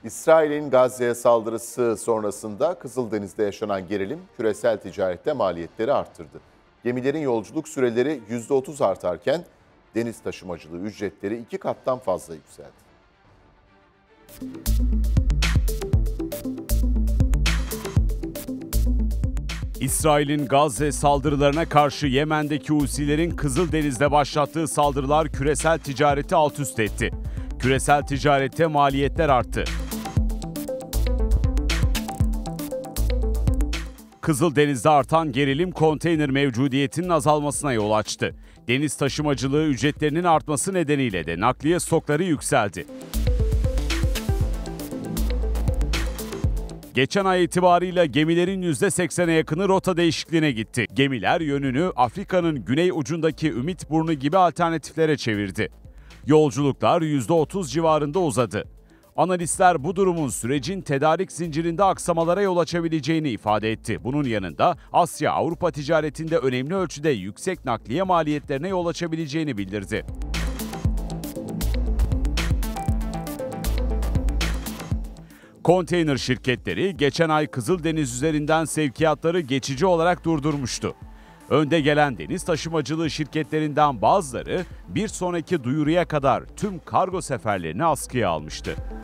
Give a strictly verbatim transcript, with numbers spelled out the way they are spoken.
İsrail'in Gazze'ye saldırısı sonrasında Kızıldeniz'de yaşanan gerilim küresel ticarette maliyetleri arttırdı. Gemilerin yolculuk süreleri yüzde otuz artarken deniz taşımacılığı ücretleri iki kattan fazla yükseldi. İsrail'in Gazze saldırılarına karşı Yemen'deki Husilerin Kızıldeniz'de başlattığı saldırılar küresel ticareti alt üst etti. Küresel ticarette maliyetler arttı. Kızıldeniz'de artan gerilim konteyner mevcudiyetinin azalmasına yol açtı. Deniz taşımacılığı ücretlerinin artması nedeniyle de nakliye stokları yükseldi. Geçen ay itibarıyla gemilerin yüzde seksene yakını rota değişikliğine gitti. Gemiler yönünü Afrika'nın güney ucundaki Ümitburnu gibi alternatiflere çevirdi. Yolculuklar yüzde otuz civarında uzadı. Analistler bu durumun sürecin tedarik zincirinde aksamalara yol açabileceğini ifade etti. Bunun yanında Asya-Avrupa ticaretinde önemli ölçüde yüksek nakliye maliyetlerine yol açabileceğini bildirdi. Konteyner şirketleri geçen ay Kızıldeniz üzerinden sevkiyatları geçici olarak durdurmuştu. Önde gelen deniz taşımacılığı şirketlerinden bazıları bir sonraki duyuruya kadar tüm kargo seferlerini askıya almıştı.